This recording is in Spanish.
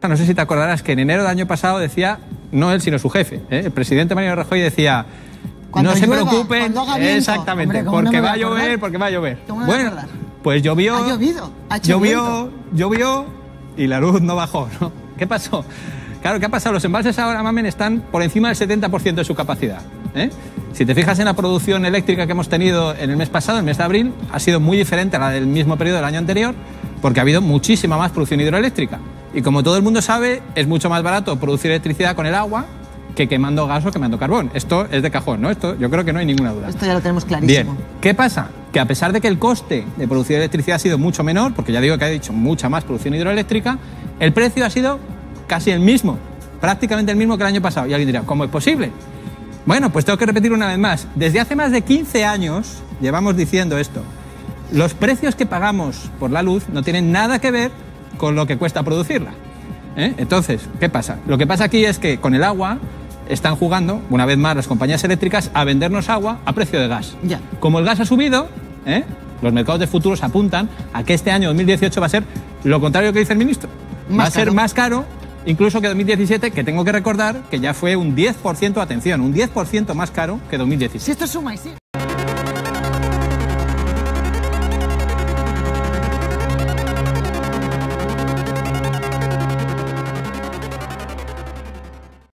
No sé si te acordarás que en enero del año pasado decía, no él, sino su jefe, el presidente Mariano Rajoy decía, no se preocupen, exactamente, hombre, porque va a llover, porque va a llover. Bueno, pues llovió, ha llovido, llovió y la luz no bajó, ¿no? ¿Qué pasó? Claro, ¿qué ha pasado? Los embalses ahora, Mamen, están por encima del 70% de su capacidad. Si te fijas en la producción eléctrica que hemos tenido en el mes pasado, el mes de abril, ha sido muy diferente a la del mismo periodo del año anterior, porque ha habido muchísima más producción hidroeléctrica. Y como todo el mundo sabe, es mucho más barato producir electricidad con el agua que quemando gas o quemando carbón. Esto es de cajón, ¿no? Esto yo creo que no hay ninguna duda. Esto ya lo tenemos clarísimo. Bien, ¿qué pasa? Que a pesar de que el coste de producir electricidad ha sido mucho menor, porque ya digo que ha dicho mucha más producción hidroeléctrica, el precio ha sido casi el mismo, prácticamente el mismo que el año pasado. Y alguien dirá, ¿cómo es posible? Bueno, pues tengo que repetir una vez más. Desde hace más de 15 años llevamos diciendo esto. Los precios que pagamos por la luz no tienen nada que ver con lo que cuesta producirla. Entonces, ¿qué pasa? Lo que pasa aquí es que con el agua están jugando, una vez más, las compañías eléctricas a vendernos agua a precio de gas. Ya. Como el gas ha subido, los mercados de futuros apuntan a que este año 2018 va a ser lo contrario que dice el ministro. Va a ser más caro incluso que 2017, que tengo que recordar que ya fue un 10%, atención, un 10% más caro que 2017. Si esto suma y sigue.